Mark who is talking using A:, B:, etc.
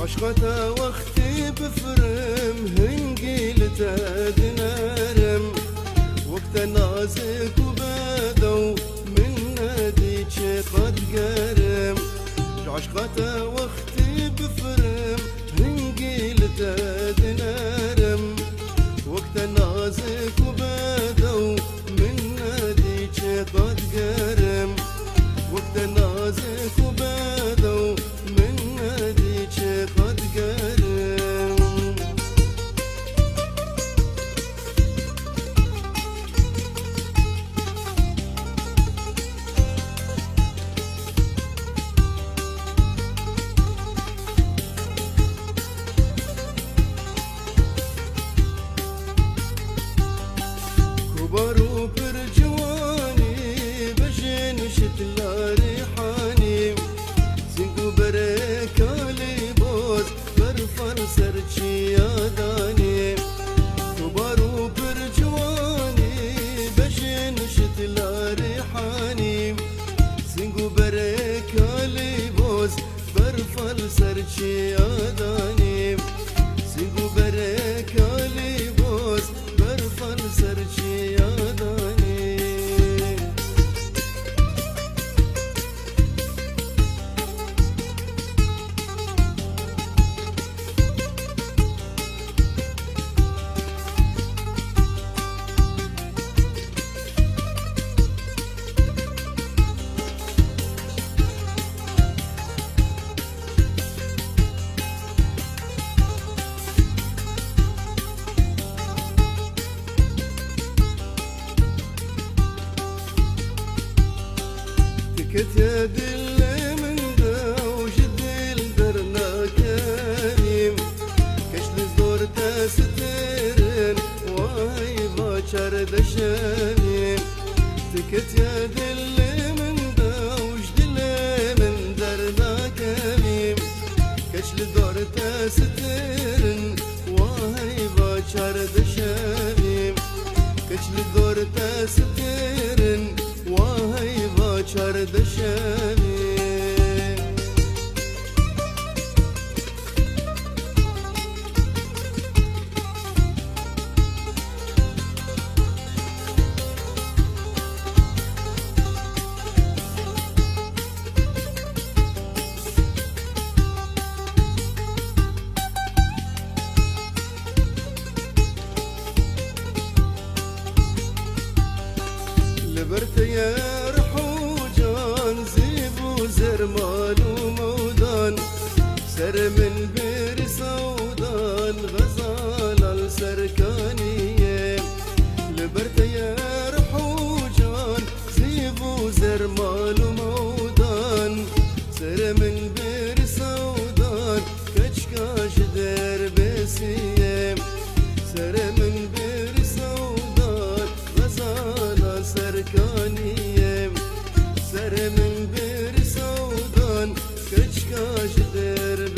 A: عشقته وقتي بفرم هنقيلته دنارم وقت نازك وبدو من ناديك قد قرم عشقته وقتي بفرم هنقيلته دنارم وقت نازك وبدو من ناديك قد قرم وقت نازك وبدو من ناديك قد قرم كبروا برجواني بجن شتلا ريحاني زنقو بركالي بوز برفر سرچي ياداني كبروا برجواني بجن شتلا ريحاني زنقو بركالي بوز برفر سرچي ياداني زنقو بركالي بوز برفر سرچي ياداني تكت يا دل من دوش الدل درنا كريم كشل زور تسترن واي باچر دشميم تكت يا دل من دوش دل من درنا كريم كشل زور تسترن واي باچر دشميم كشل زور تسترن واي باچر دشمي لبرت يا رحوجان زيبو زرمان ومودان سر من بير سودان غزال السركانية لبرت يا رحوجان زيبو زرمان ومودان سر من بير سودان كشكاش در بسيم سر من بير سودان غزال سركانية سر من بير سودان كشكاش در